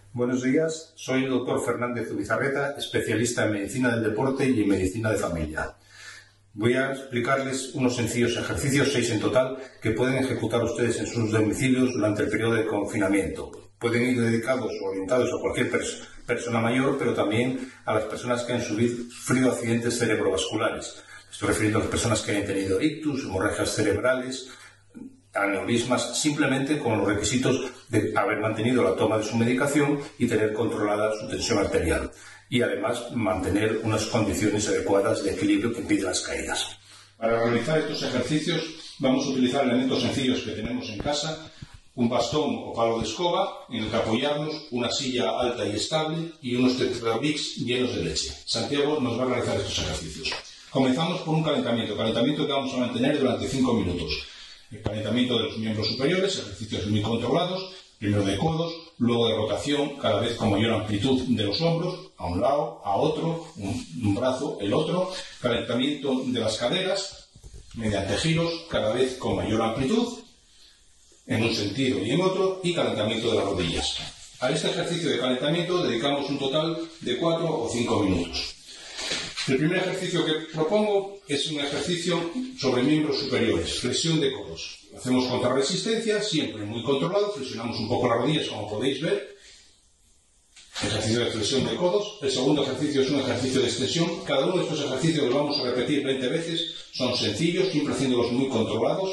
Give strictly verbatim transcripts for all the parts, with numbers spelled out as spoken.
Buenos días, soy el doctor Fernández Ubizarreta, especialista en medicina del deporte y en medicina de familia. Voy a explicarles unos sencillos ejercicios, seis en total, que pueden ejecutar ustedes en sus domicilios durante el periodo de confinamiento. Pueden ir dedicados o orientados a cualquier pers persona mayor, pero también a las personas que han sufrido accidentes cerebrovasculares. Estoy refiriendo a las personas que han tenido ictus, hemorragias cerebrales, aneurismas, simplemente con los requisitos de haber mantenido la toma de su medicación y tener controlada su tensión arterial. Y además mantener unas condiciones adecuadas de equilibrio que impiden las caídas. Para realizar estos ejercicios vamos a utilizar elementos sencillos que tenemos en casa: un bastón o palo de escoba en el que apoyarnos, una silla alta y estable y unos Tetrabricks llenos de leche. Santiago nos va a realizar estos ejercicios. Comenzamos por un calentamiento, calentamiento que vamos a mantener durante cinco minutos. El calentamiento de los miembros superiores, ejercicios muy controlados, primero de codos, luego de rotación, cada vez con mayor amplitud de los hombros, a un lado, a otro, un, un brazo, el otro, calentamiento de las caderas, mediante giros, cada vez con mayor amplitud, en un sentido y en otro, y calentamiento de las rodillas. A este ejercicio de calentamiento dedicamos un total de cuatro o cinco minutos. El primer ejercicio que propongo es un ejercicio sobre miembros superiores, flexión de codos. Lo hacemos contra resistencia, siempre muy controlado, flexionamos un poco las rodillas, como podéis ver. Ejercicio de flexión de codos. El segundo ejercicio es un ejercicio de extensión. Cada uno de estos ejercicios los vamos a repetir veinte veces, son sencillos, siempre haciéndolos muy controlados.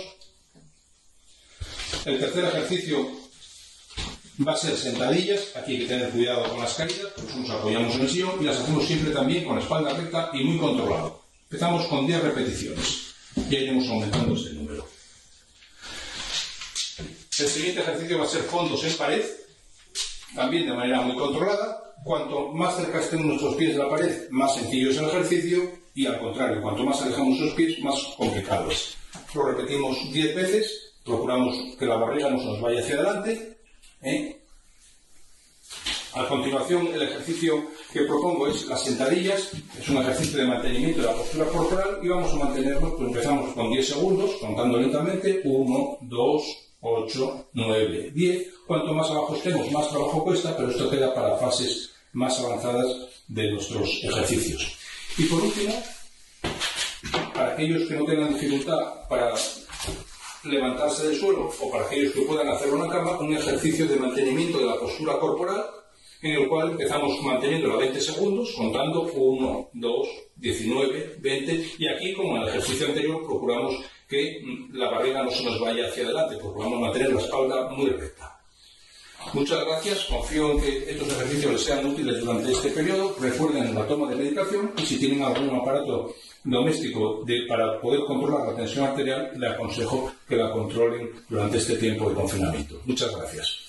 El tercer ejercicio va a ser sentadillas. Aquí hay que tener cuidado con las caídas, pues nos apoyamos en el sillón y las hacemos siempre también con la espalda recta y muy controlado. Empezamos con diez repeticiones y iremos aumentando este número. El siguiente ejercicio va a ser fondos en pared, también de manera muy controlada. Cuanto más cerca estén nuestros pies de la pared, más sencillo es el ejercicio, y al contrario, cuanto más alejamos los pies, más complicado es. Lo repetimos diez veces, procuramos que la barriga no se nos vaya hacia adelante. ¿Eh? A continuación, el ejercicio que propongo es las sentadillas. Es un ejercicio de mantenimiento de la postura corporal y vamos a mantenerlo, pues empezamos con diez segundos, contando lentamente: uno, dos, ocho, nueve, diez. Cuanto más abajo estemos, más trabajo cuesta, pero esto queda para fases más avanzadas de nuestros ejercicios. Y por último, para aquellos que no tengan dificultad para levantarse del suelo, o para aquellos que puedan hacerlo en la cama, un ejercicio de mantenimiento de la postura corporal, en el cual empezamos manteniéndola veinte segundos, contando uno, dos, diecinueve, veinte, y aquí, como en el ejercicio anterior, procuramos que la barriga no se nos vaya hacia adelante, procuramos mantener la espalda muy recta. Muchas gracias, confío en que estos ejercicios les sean útiles durante este periodo. Recuerden la toma de medicación, y si tienen algún aparato doméstico de, para poder controlar la tensión arterial, le aconsejo que la controlen durante este tiempo de confinamiento. Muchas gracias.